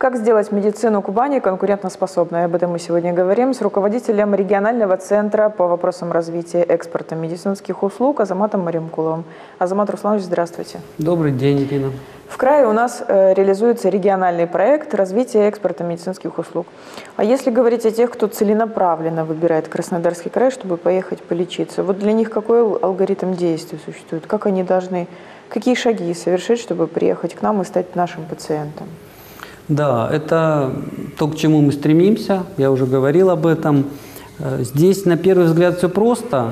Как сделать медицину Кубани конкурентоспособной? Об этом мы сегодня говорим с руководителем регионального центра по вопросам развития экспорта медицинских услуг Азаматом Маримкуловым. Азамат Русланович, здравствуйте. Добрый день, Ирина. В крае у нас реализуется региональный проект развития экспорта медицинских услуг. А если говорить о тех, кто целенаправленно выбирает Краснодарский край, чтобы поехать полечиться, вот для них какой алгоритм действий существует? Как они должны, какие шаги совершить, чтобы приехать к нам и стать нашим пациентом? Да, это то, к чему мы стремимся, я уже говорил об этом. Здесь, на первый взгляд, все просто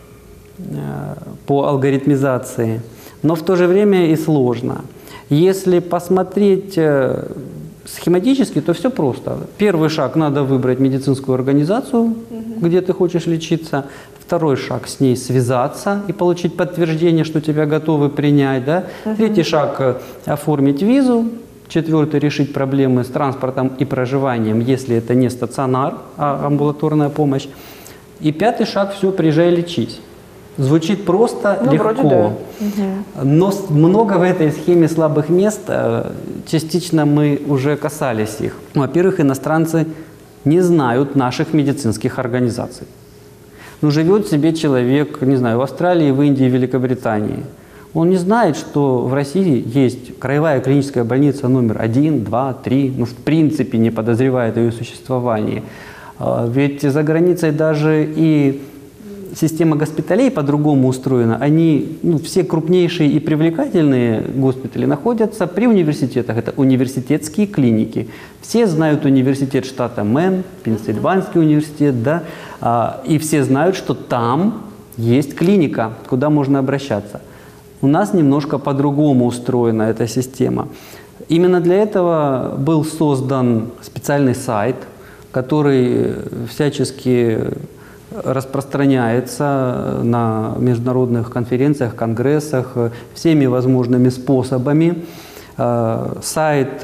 по алгоритмизации, но в то же время и сложно. Если посмотреть схематически, то все просто. Первый шаг – надо выбрать медицинскую организацию, где ты хочешь лечиться. Второй шаг – с ней связаться и получить подтверждение, что тебя готовы принять. Да? Третий шаг – оформить визу. Четвертый – решить проблемы с транспортом и проживанием, если это не стационар, а амбулаторная помощь. И пятый шаг – все, приезжай, лечись. Звучит просто, легко, вроде да. Но много в этой схеме слабых мест, частично мы уже касались их. Во-первых, иностранцы не знают наших медицинских организаций. Ну, живет себе человек, не знаю, в Австралии, в Индии, в Великобритании. Он не знает, что в России есть краевая клиническая больница номер 1, 2, 3, ну, в принципе не подозревает о ее существовании. Ведь за границей даже и система госпиталей по-другому устроена. Они, все крупнейшие и привлекательные госпитали находятся при университетах. Это университетские клиники. Все знают университет штата Мэн, Пенсильванский университет, да, и все знают, что там есть клиника, куда можно обращаться. У нас немножко по-другому устроена эта система. Именно для этого был создан специальный сайт, который всячески распространяется на международных конференциях, конгрессах всеми возможными способами. Сайт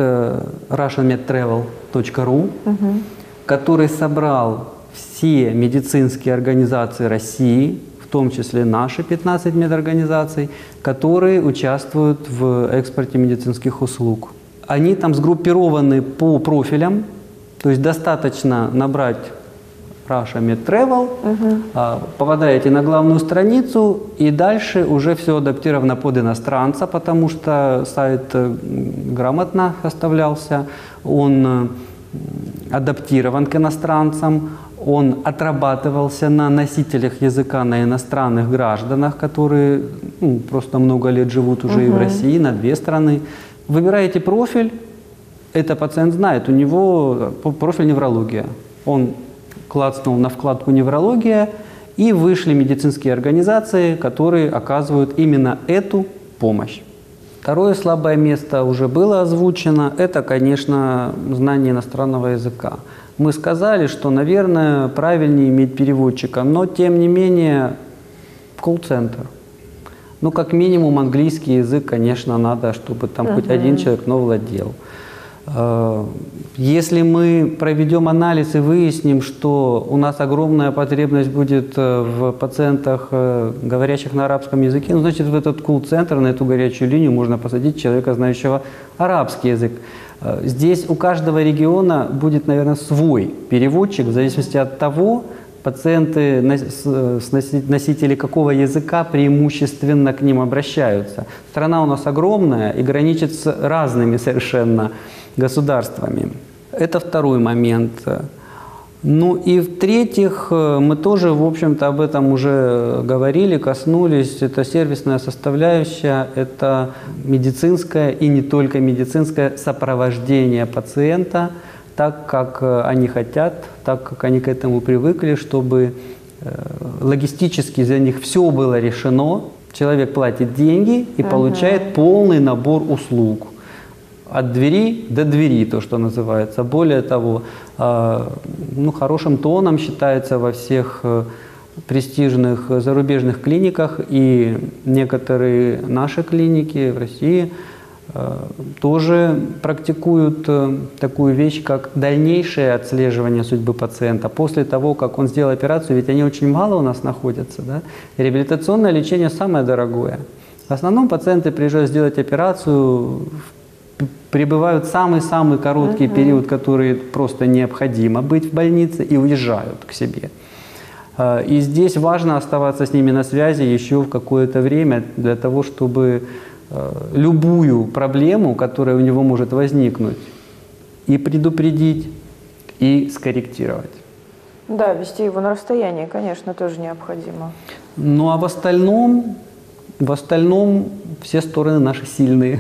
russianmedtravel.ru, который собрал все медицинские организации России, в том числе наши 15 медорганизаций, которые участвуют в экспорте медицинских услуг. Они там сгруппированы по профилям, то есть достаточно набрать Russia Med Travel, попадаете на главную страницу, и дальше уже все адаптировано под иностранца, потому что сайт грамотно составлялся, он адаптирован к иностранцам, он отрабатывался на носителях языка, на иностранных гражданах, которые просто много лет живут уже и в России, на 2 страны. Выбираете профиль, это пациент знает, у него профиль неврология. Он клацнул на вкладку «Неврология», и вышли медицинские организации, которые оказывают именно эту помощь. Второе слабое место уже было озвучено, это, конечно, знание иностранного языка. Мы сказали, что, наверное, правильнее иметь переводчика, но, тем не менее, колл-центр. Ну, как минимум, английский язык, конечно, надо, чтобы там хоть один человек, но владел. Если мы проведем анализ и выясним, что у нас огромная потребность будет в пациентах, говорящих на арабском языке, значит, в этот колл-центр, на эту горячую линию можно посадить человека, знающего арабский язык. Здесь у каждого региона будет, наверное, свой переводчик, в зависимости от того, пациенты, носители какого языка преимущественно к ним обращаются. Страна у нас огромная и граничит с разными совершенно государствами. Это второй момент. Ну и в-третьих, мы тоже, в общем-то, об этом уже говорили, коснулись. Это сервисная составляющая, это медицинское и не только медицинское сопровождение пациента, так, как они хотят, так, как они к этому привыкли, чтобы логистически за них все было решено. Человек платит деньги и получает полный набор услуг. От двери до двери, то, что называется. Более того, хорошим тоном считается во всех престижных зарубежных клиниках, и некоторые наши клиники в России тоже практикуют такую вещь, как дальнейшее отслеживание судьбы пациента. После того, как он сделал операцию, ведь они очень мало у нас находятся, да? Реабилитационное лечение самое дорогое. В основном пациенты приезжают сделать операцию пребывают самый-самый короткий период, который просто необходимо быть в больнице, и уезжают к себе. И здесь важно оставаться с ними на связи еще в какое-то время для того, чтобы любую проблему, которая у него может возникнуть, и предупредить, и скорректировать. Да, вести его на расстоянии, конечно, тоже необходимо. Ну а в остальном все стороны наши сильные.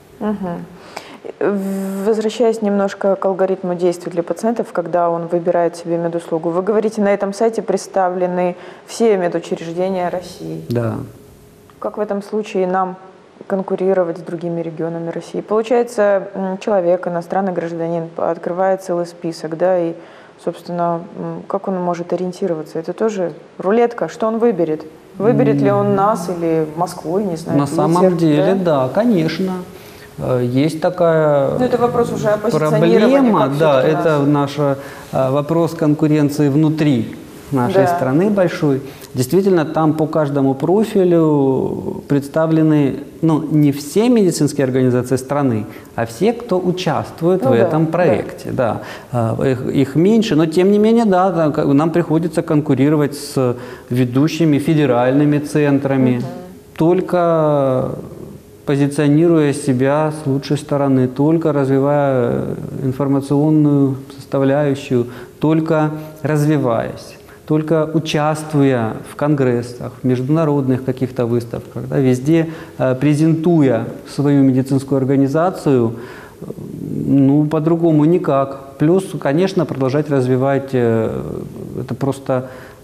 Возвращаясь немножко к алгоритму действий для пациентов, когда он выбирает себе медуслугу, вы говорите, на этом сайте представлены все медучреждения России. Да. Как в этом случае нам конкурировать с другими регионами России? Получается, человек, иностранный гражданин, открывает целый список, да, и, собственно, как он может ориентироваться? Это тоже рулетка, что он выберет? Выберет ли он нас или Москву, не знаю, На Питер, самом деле, да, конечно. Есть такая это вопрос уже о позиционировании, проблема, да, это наш вопрос конкуренции внутри нашей страны большой. Действительно, там по каждому профилю представлены, ну, не все медицинские организации страны, а все, кто участвует в этом проекте. Да. Их меньше, но тем не менее, да, нам приходится конкурировать с ведущими федеральными центрами. Только позиционируя себя с лучшей стороны, только развивая информационную составляющую, только развиваясь, только участвуя в конгрессах, в международных каких-то выставках, да, везде презентуя свою медицинскую организацию, ну, по-другому никак. Плюс, конечно, продолжать развивать, это просто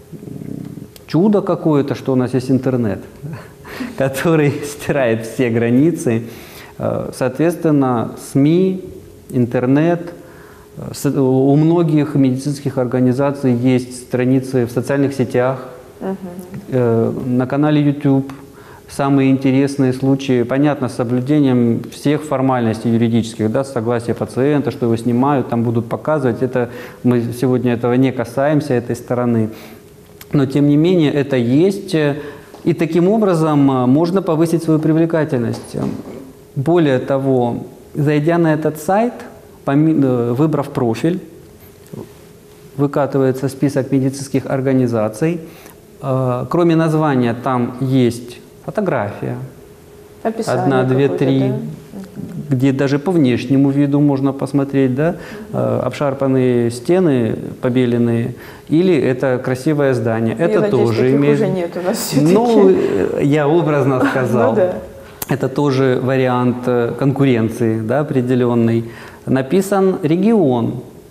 чудо какое-то, что у нас есть интернет, который стирает все границы. Соответственно, СМИ, интернет, у многих медицинских организаций есть страницы в социальных сетях, на канале YouTube. Самые интересные случаи, понятно, с соблюдением всех формальностей юридических, да, согласия пациента, что его снимают, там будут показывать. Это, мы сегодня этого не касаемся, этой стороны. Но, тем не менее, это есть. И таким образом можно повысить свою привлекательность. Более того, зайдя на этот сайт, выбрав профиль, выкатывается список медицинских организаций. Кроме названия там есть фотография. Описание 1, 2, 3. Да? Где даже по внешнему виду можно посмотреть, да, обшарпанные стены, побеленные, или это красивое здание. Я это надеюсь, тоже имеет. Уже нет у нас все-таки. Ну, я образно сказал. Ну, да. Это тоже вариант конкуренции, да, определенный. Написан регион,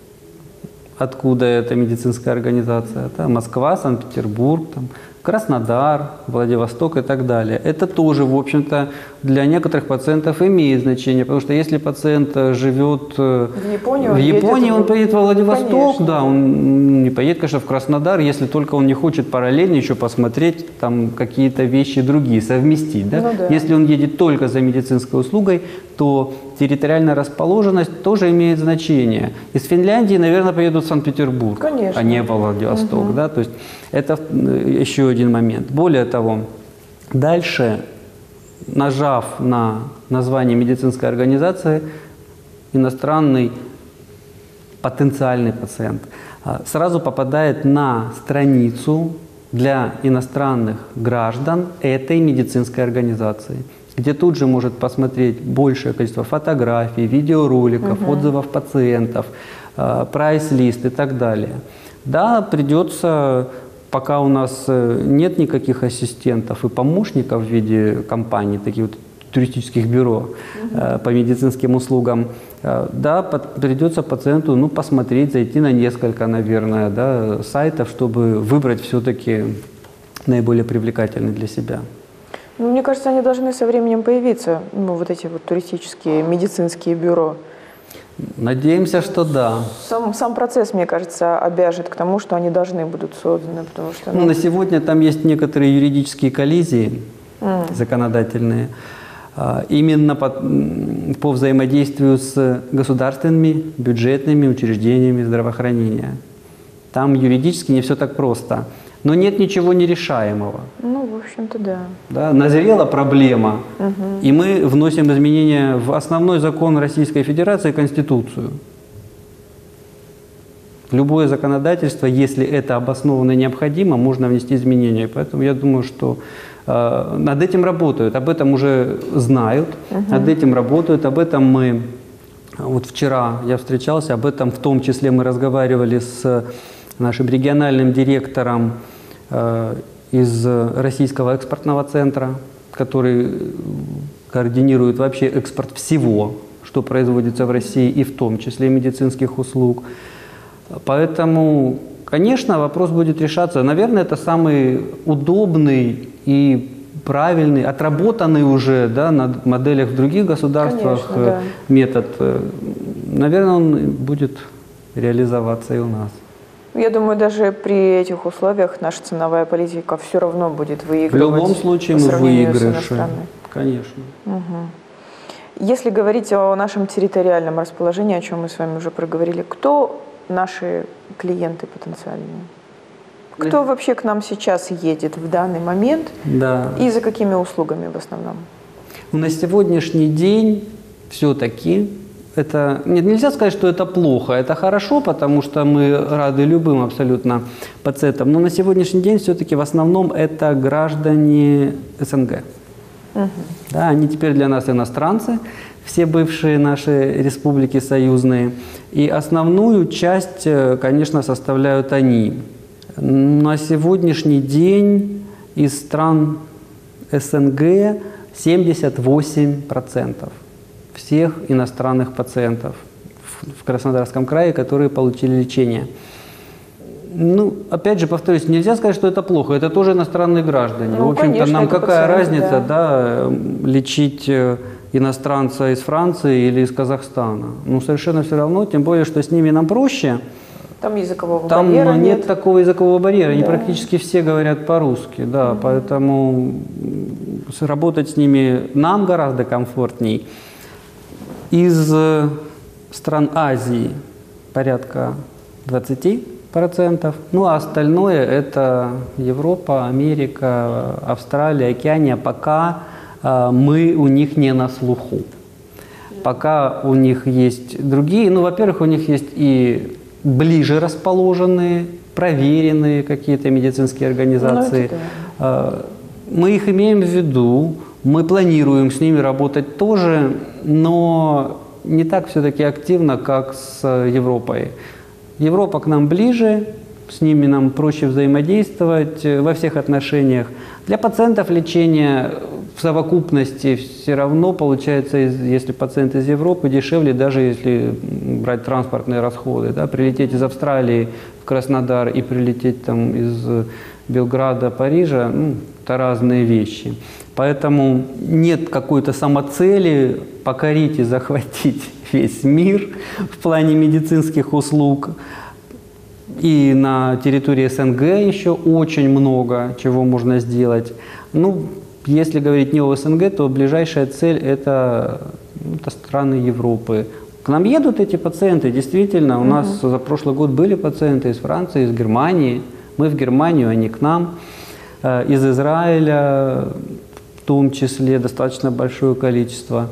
откуда эта медицинская организация. Да, Москва, Санкт-Петербург, там, Краснодар, Владивосток и так далее. Это тоже, в общем-то, для некоторых пациентов имеет значение, потому что если пациент живет в Японии, он поедет во Владивосток, конечно. Да, он не поедет, конечно, в Краснодар, если только он не хочет параллельно еще посмотреть там какие-то вещи другие, совместить. Да? Ну, да. Если он едет только за медицинской услугой, то территориальная расположенность тоже имеет значение. Из Финляндии, наверное, поедут в Санкт-Петербург, а не во Владивосток. Да? То есть это еще один момент. Более того, дальше, нажав на название медицинской организации, иностранный потенциальный пациент сразу попадает на страницу для иностранных граждан этой медицинской организации, где тут же может посмотреть большее количество фотографий, видеороликов, отзывов пациентов, прайс-лист и так далее. Да, придется, пока у нас нет никаких ассистентов и помощников в виде компаний, таких вот туристических бюро по медицинским услугам, да, придется пациенту посмотреть, зайти на несколько, наверное, да, сайтов, чтобы выбрать все-таки наиболее привлекательный для себя. Ну, мне кажется, они должны со временем появиться, вот эти вот туристические медицинские бюро. Надеемся, что да. Сам процесс, мне кажется, обяжет к тому, что они должны будут созданы, потому что… На сегодня там есть некоторые юридические коллизии законодательные, именно по взаимодействию с государственными бюджетными учреждениями здравоохранения. Там юридически не все так просто. но нет ничего нерешаемого. Ну, в общем-то, да. Да, назрела проблема, и мы вносим изменения в основной закон Российской Федерации, Конституцию. В любое законодательство, если это обоснованно и необходимо, можно внести изменения. Поэтому я думаю, что над этим работают, об этом уже знают, над этим работают, об этом мы, вот вчера я встречался, об этом в том числе мы разговаривали с нашим региональным директором из Российского экспортного центра, который координирует вообще экспорт всего, что производится в России, и в том числе медицинских услуг. Поэтому, конечно, вопрос будет решаться. Наверное, это самый удобный и правильный, отработанный уже, да, на моделях в других государствах, конечно, да, метод. Наверное, он будет реализоваться и у нас. Я думаю, даже при этих условиях наша ценовая политика все равно будет выигрывать. В любом случае мы выигрыши. Конечно. Угу. Если говорить о нашем территориальном расположении, о чем мы с вами уже проговорили, кто наши клиенты потенциальные? Кто вообще к нам сейчас едет в данный момент, да, и за какими услугами в основном? На сегодняшний день все-таки это, нельзя сказать, что это плохо, это хорошо, потому что мы рады любым абсолютно пациентам, но на сегодняшний день все-таки в основном это граждане СНГ. Да, они теперь для нас иностранцы, все бывшие наши республики союзные, и основную часть, конечно, составляют они. На сегодняшний день из стран СНГ 78% всех иностранных пациентов в Краснодарском крае, которые получили лечение. Ну, опять же, повторюсь, нельзя сказать, что это плохо, это тоже иностранные граждане. Ну, в общем-то, конечно, нам какая разница, да, лечить иностранца из Франции или из Казахстана? Ну, совершенно все равно, тем более, что с ними нам проще. Там языкового барьера нет. Нет такого языкового барьера, они да, практически все говорят по-русски, да, поэтому работать с ними нам гораздо комфортней. Из стран Азии порядка 20%, ну а остальное это Европа, Америка, Австралия, Океания, пока мы у них не на слуху. Пока у них есть другие, ну, во-первых, у них есть и ближе расположенные, проверенные какие-то медицинские организации. Мы их имеем в виду, мы планируем с ними работать тоже, но не так все-таки активно, как с Европой. Европа к нам ближе, с ними нам проще взаимодействовать во всех отношениях. Для пациентов лечение в совокупности все равно получается, если пациент из Европы, дешевле, даже если брать транспортные расходы. Да, прилететь из Австралии в Краснодар и прилететь там из Белграда, Парижа, ну, это разные вещи. Поэтому нет какой-то самоцели покорить и захватить весь мир в плане медицинских услуг. И на территории СНГ еще очень много чего можно сделать. Ну, если говорить не о СНГ, то ближайшая цель – это страны Европы. К нам едут эти пациенты, действительно. У нас за прошлый год были пациенты из Франции, из Германии. Мы в Германию, они к нам. Из Израиля в том числе достаточно большое количество.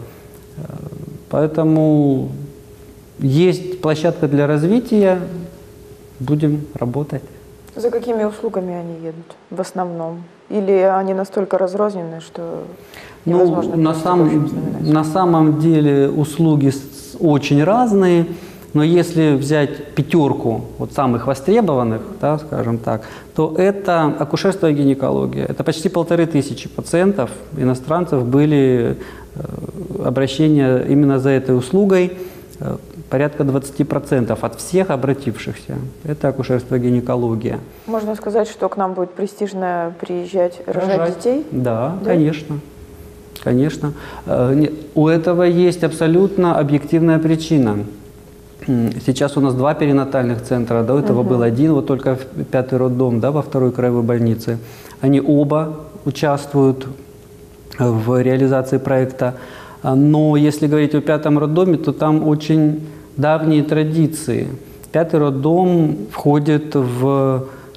Поэтому есть площадка для развития, будем работать. За какими услугами они едут в основном? Или они настолько разрознены, что невозможно? На самом деле услуги очень разные, но если взять пятерку вот самых востребованных, да, скажем так, то это акушерство и гинекология. Это почти 1500 пациентов, иностранцев, были обращения именно за этой услугой. Порядка 20% от всех обратившихся. Это акушерство и гинекология. Можно сказать, что к нам будет престижно приезжать рожать детей? Да, конечно. Конечно. У этого есть абсолютно объективная причина. Сейчас у нас 2 перинатальных центра, до этого был один, вот только 5-й роддом, да, во 2-й краевой больнице. Они оба участвуют в реализации проекта. Но если говорить о 5-м роддоме, то там очень давние традиции. 5-й роддом входит в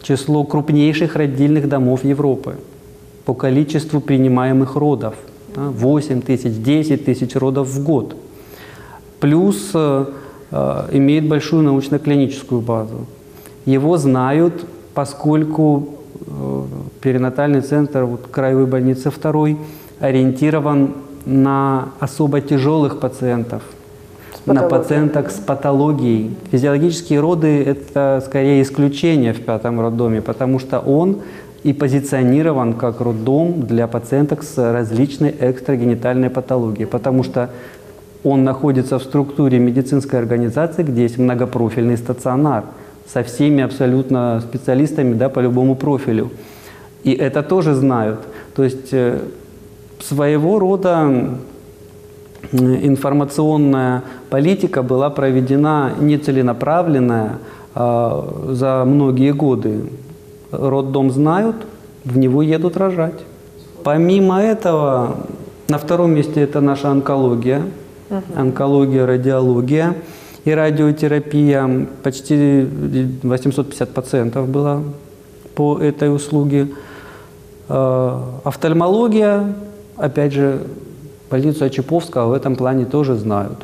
число крупнейших родильных домов Европы по количеству принимаемых родов. 8 тысяч, 10 тысяч родов в год. Плюс имеет большую научно-клиническую базу. Его знают, поскольку перинатальный центр краевой больницы 2 ориентирован на особо тяжелых пациентов, на пациенток с патологией. Физиологические роды – это скорее исключение в 5-м роддоме, потому что он и позиционирован как роддом для пациенток с различной экстрагенитальной патологией, потому что он находится в структуре медицинской организации, где есть многопрофильный стационар со всеми абсолютно специалистами, да, по любому профилю. И это тоже знают. То есть своего рода информационная политика была проведена нецеленаправленная за многие годы. Роддом знают, в него едут рожать. Помимо этого, на 2-м месте это наша онкология. Онкология, радиология и радиотерапия. Почти 850 пациентов было по этой услуге. Офтальмология, опять же, больницу Очаповского в этом плане тоже знают.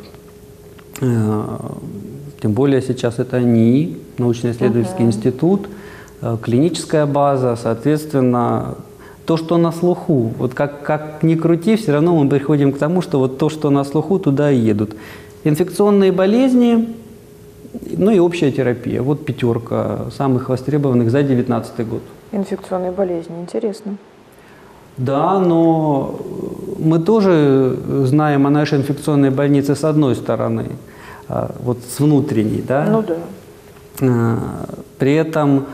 Тем более сейчас это НИИ, научно-исследовательский институт, клиническая база, соответственно, то, что на слуху. Вот как ни крути, все равно мы приходим к тому, что вот то, что на слуху, туда и едут. Инфекционные болезни, ну и общая терапия. Вот 5 самых востребованных за 2019 год. Инфекционные болезни, интересно. Да, но мы тоже знаем о нашей инфекционной больнице с одной стороны, вот с внутренней, да? Ну да. При этом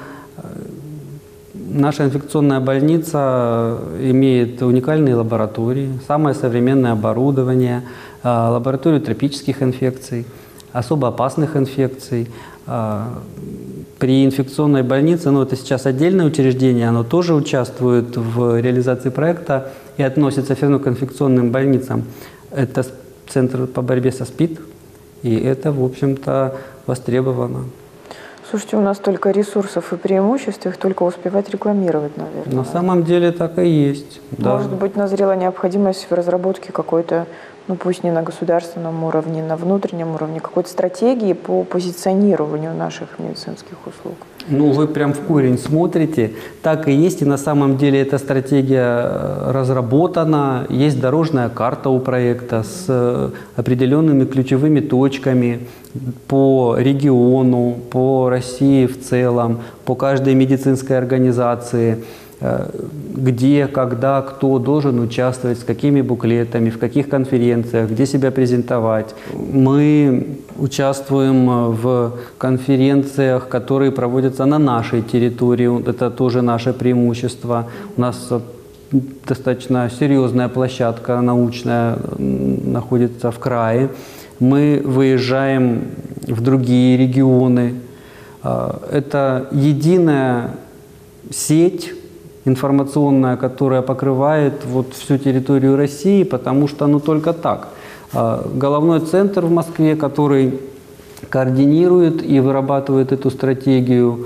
наша инфекционная больница имеет уникальные лаборатории, самое современное оборудование, лабораторию тропических инфекций, особо опасных инфекций. При инфекционной больнице, ну это сейчас отдельное учреждение, оно тоже участвует в реализации проекта и относится все равно к инфекционным больницам. Это Центр по борьбе со СПИД, и это, в общем-то, востребовано. Слушайте, у нас столько ресурсов и преимуществ, их только успевать рекламировать, наверное. На самом деле так и есть. Может быть, назрела необходимость в разработке какой-то, ну пусть не на государственном уровне, на внутреннем уровне, какой-то стратегии по позиционированию наших медицинских услуг? Ну, вы прям в корень смотрите. Так и есть, и на самом деле эта стратегия разработана. Есть дорожная карта у проекта с определенными ключевыми точками по региону, по России в целом, по каждой медицинской организации, где, когда, кто должен участвовать, с какими буклетами, в каких конференциях, где себя презентовать. Мы участвуем в конференциях, которые проводятся на нашей территории. Это тоже наше преимущество. У нас достаточно серьезная площадка научная находится в крае. Мы выезжаем в другие регионы. Это единая сеть информационная, которая покрывает вот всю территорию России, потому что ну только так. Головной центр в Москве, который координирует и вырабатывает эту стратегию,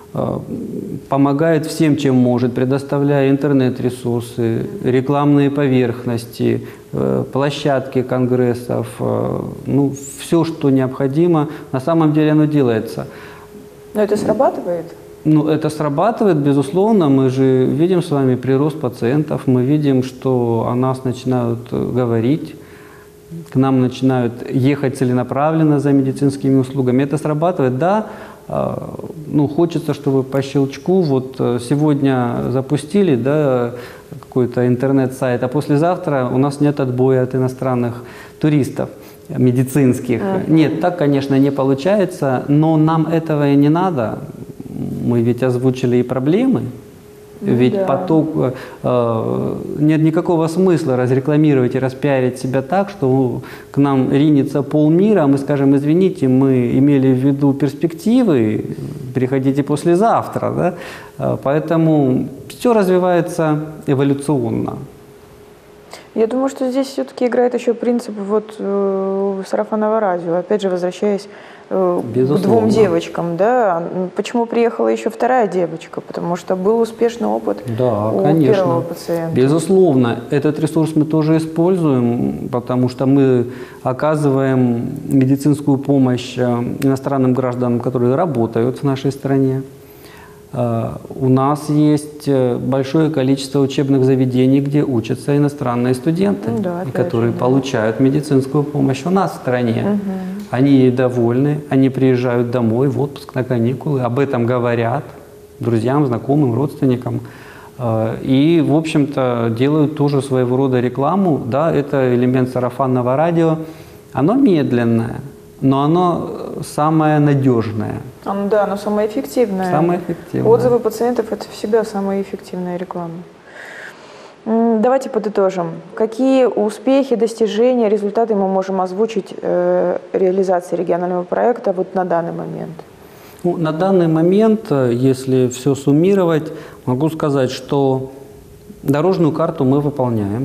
помогает всем, чем может, предоставляя интернет-ресурсы, рекламные поверхности, площадки конгрессов, ну, все, что необходимо. На самом деле оно делается. Но это срабатывает? Ну, это срабатывает, безусловно. Мы же видим с вами прирост пациентов, мы видим, что о нас начинают говорить, к нам начинают ехать целенаправленно за медицинскими услугами. Это срабатывает, да. Ну, хочется, чтобы по щелчку, вот сегодня запустили, да, какой-то интернет-сайт, а послезавтра у нас нет отбоя от иностранных туристов медицинских. Нет, так, конечно, не получается, но нам этого и не надо. Мы ведь озвучили и проблемы, ведь да. Поток, нет никакого смысла разрекламировать и распиарить себя так, что к нам ринется полмира, а мы скажем, извините, мы имели в виду перспективы, приходите послезавтра. Да? Поэтому все развивается эволюционно. Я думаю, что здесь все-таки играет еще принцип сарафанного радио. Опять же, возвращаясь к двум девочкам, да, почему приехала еще вторая девочка? Потому что был успешный опыт у первого пациента. Безусловно, этот ресурс мы тоже используем, потому что мы оказываем медицинскую помощь иностранным гражданам, которые работают в нашей стране. У нас есть большое количество учебных заведений, где учатся иностранные студенты, которые получают медицинскую помощь у нас в стране. Они довольны, они приезжают домой в отпуск на каникулы, об этом говорят друзьям, знакомым, родственникам. И, в общем-то, делают тоже своего рода рекламу. Да, это элемент сарафанного радио. Оно медленное, но оно самое надежное. Да, оно самое эффективное. Самое эффективное. Отзывы пациентов – это всегда самая эффективная реклама. Давайте подытожим. Какие успехи, достижения, результаты мы можем озвучить реализации регионального проекта на данный момент? На данный момент, если все суммировать, могу сказать, что дорожную карту мы выполняем.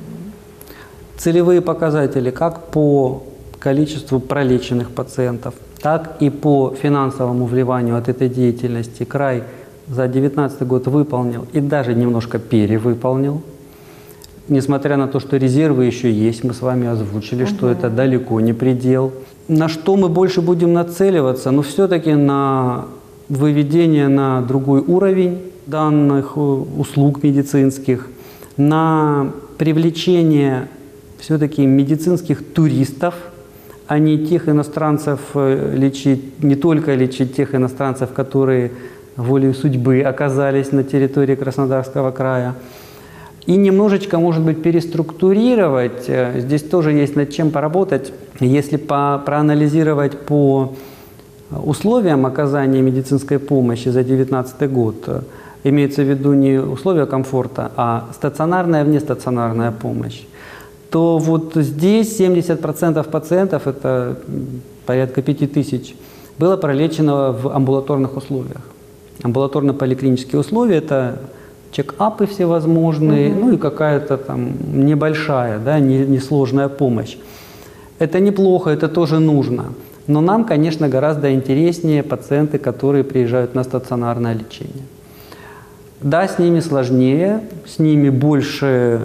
Целевые показатели как по количеству пролеченных пациентов, так и по финансовому вливанию от этой деятельности край за 2019 год выполнил и даже немножко перевыполнил. Несмотря на то, что резервы еще есть, мы с вами озвучили, что это далеко не предел. На что мы больше будем нацеливаться? Но все-таки на выведение на другой уровень данных услуг медицинских, на привлечение все-таки медицинских туристов, а не тех иностранцев лечить, не только лечить тех иностранцев, которые волей судьбы оказались на территории Краснодарского края. И немножечко, может быть, переструктурировать, здесь тоже есть над чем поработать, если проанализировать по условиям оказания медицинской помощи за 2019 год, имеется в виду не условия комфорта, а стационарная и внестационарная помощь, то вот здесь 70% пациентов, это порядка 5000, было пролечено в амбулаторных условиях. Амбулаторно-поликлинические условия – это чек-апы всевозможные, ну и какая-то там небольшая, да, несложная помощь. Это неплохо, это тоже нужно. Но нам, конечно, гораздо интереснее пациенты, которые приезжают на стационарное лечение. Да, с ними сложнее, с ними больше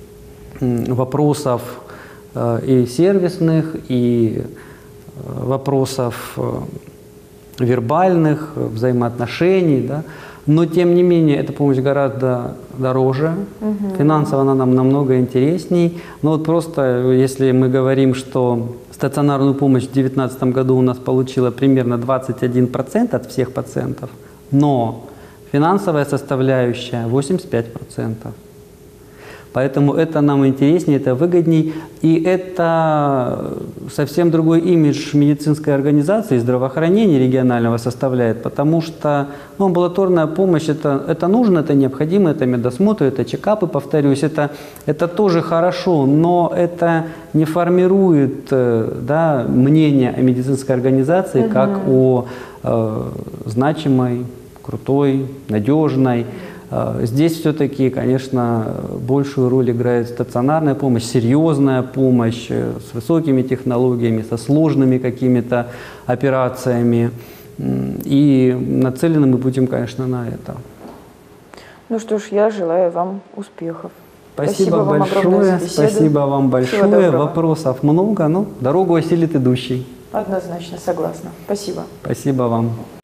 вопросов и сервисных, и вопросов вербальных, взаимоотношений, да? Но, тем не менее, эта помощь гораздо дороже, финансово она нам намного интересней. Но вот просто, если мы говорим, что стационарную помощь в 2019 году у нас получила примерно 21% от всех пациентов, но финансовая составляющая 85%. Поэтому это нам интереснее, это выгодней. И это совсем другой имидж медицинской организации, здравоохранения регионального составляет, потому что амбулаторная помощь это нужно, это необходимо, это медосмотр, это чекапы, повторюсь, это тоже хорошо, но это не формирует мнение о медицинской организации как о значимой, крутой, надежной. Здесь все-таки, конечно, большую роль играет стационарная помощь, серьезная помощь с высокими технологиями, со сложными какими-то операциями. И нацелены мы будем, конечно, на это. Ну что ж, я желаю вам успехов. Спасибо большое. Спасибо вам большое. Вопросов много, но дорогу осилит идущий. Однозначно, согласна. Спасибо. Спасибо вам.